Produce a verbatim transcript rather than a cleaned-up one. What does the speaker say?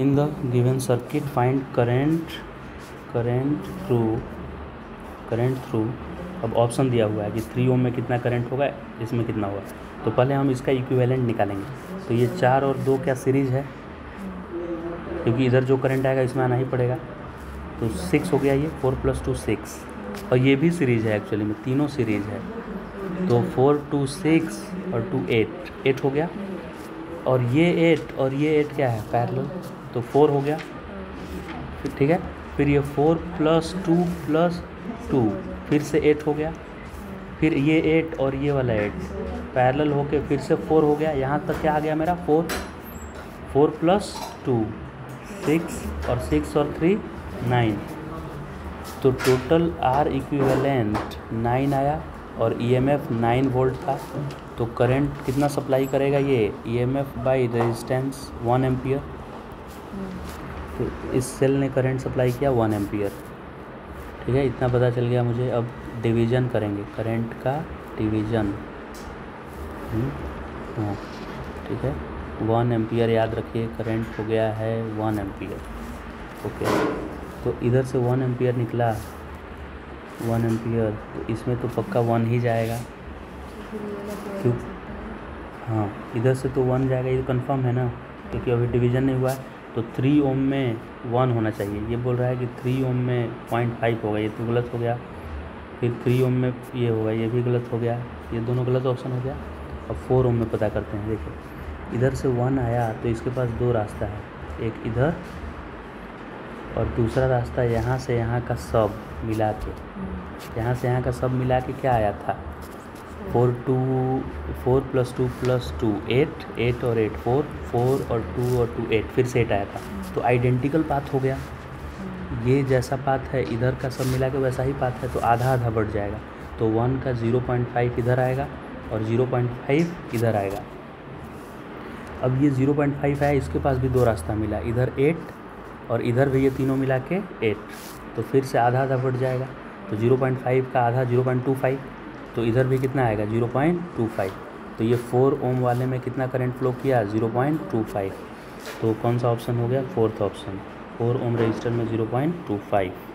In the given circuit find current current through current through अब option दिया हुआ है कि थ्री ओम में कितना करंट होगा, इसमें कितना होगा। तो पहले हम इसका इक्विवेलेंट निकालेंगे। तो ये चार और दो क्या सीरीज है, क्योंकि इधर जो करंट आएगा इसमें आना ही पड़ेगा। तो सिक्स हो गया, ये फोर प्लस टू सिक्स, और ये भी सीरीज है एक्चुअली में, तीनों सीरीज है। तो फोर टू सिक्स और टू एट, एट हो गया, और ये एट और ये एट क्या है, पैरेलल, तो फोर हो गया। फिर ठीक है, फिर ये four plus two plus two, फिर से एट हो गया, फिर ये एट और ये वाला एट पैरेलल होके फिर से फोर हो गया। यहाँ तक क्या आ गया मेरा, four, four plus two six, और सिक्स और थ्री नाइन। तो टोटल आर इक्विवेलेंट नाइन आया, और ईएमएफ नाइन वोल्ट था। तो करंट कितना सप्लाई करेगा ये, EMF by resistance one ampere. तो इस सेल ने करंट सप्लाई किया वन एम्पियर। ठीक है, इतना पता चल गया मुझे। अब डिवीज़न करेंगे, करंट का डिवीज़न। हाँ ठीक है, वन एम्पियर याद रखिए, करंट हो गया है वन एम्पियर। ओके, तो इधर से वन एम्पियर निकला, वन एम्पियर, तो इसमें तो पक्का वन ही जाएगा, क्यों? हाँ, इधर से तो वन जाएगा, ये कंफर्म है ना, क्योंकि अभी डिवीज़न नहीं हुआ है। तो थ्री ओम में वन होना चाहिए। ये बोल रहा है कि थ्री ओम में पॉइंट फाइव होगा, ये तो गलत हो गया। फिर थ्री ओम में ये होगा, ये भी गलत हो गया, ये दोनों गलत ऑप्शन हो गया। अब फोर ओम में पता करते हैं। देखिए, इधर से वन आया तो इसके पास दो रास्ता है, एक इधर और दूसरा रास्ता यहाँ से यहाँ का सब मिला के, यहाँ से यहाँ का सब मिला के क्या आया था, four two four plus two plus two eight, eight और एट फोर, फोर और टू और टू एट, फिर से एट आया था। तो आइडेंटिकल पाथ हो गया, ये जैसा पाथ है इधर का सब मिला के वैसा ही पाथ है, तो आधा आधा बढ़ जाएगा। तो वन का ज़ीरो पॉइंट फाइव इधर आएगा और ज़ीरो पॉइंट फाइव इधर आएगा। अब ये ज़ीरो पॉइंट फाइव आया, इसके पास भी दो रास्ता मिला, इधर एट और इधर भी, ये तीनों मिला के एट, तो फिर से आधा आधा बढ़ जाएगा। तो ज़ीरो पॉइंट फाइव का आधा ज़ीरो पॉइंट टू फाइव, तो इधर भी कितना आएगा, ज़ीरो पॉइंट टू फाइव। तो ये फोर ओम वाले में कितना करंट फ्लो किया, ज़ीरो पॉइंट टू फाइव। तो कौन सा ऑप्शन हो गया, fourth option, four ohm resistor में ज़ीरो पॉइंट टू फाइव।